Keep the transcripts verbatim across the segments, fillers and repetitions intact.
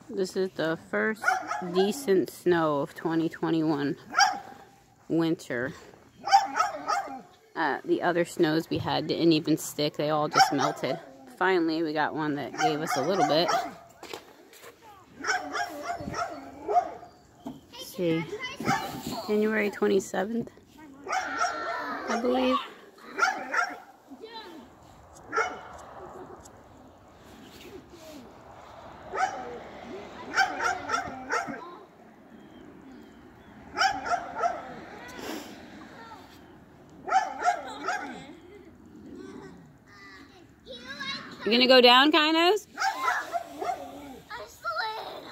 This is the first decent snow of twenty twenty-one winter. Uh, the other snows we had didn't even stick. They all just melted. Finally, we got one that gave us a little bit. Let's see. January twenty-seventh, I believe. You gonna go down, Kynos? I slid.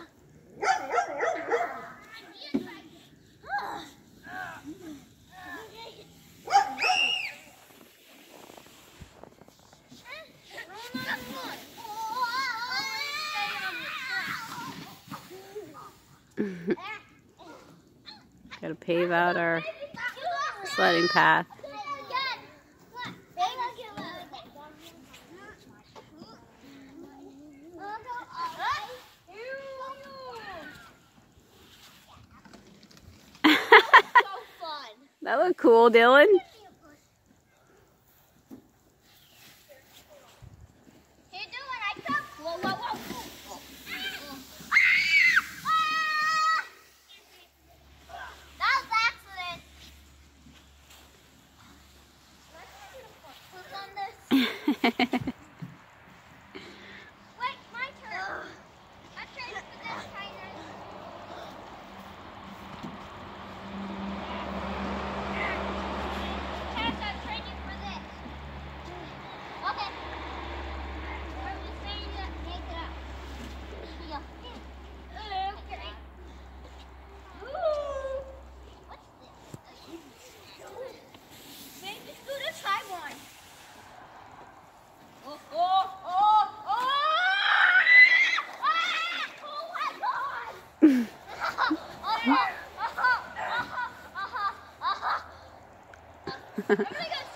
Gotta pave out our sledding path. That looked cool, Dylan. I'm gonna go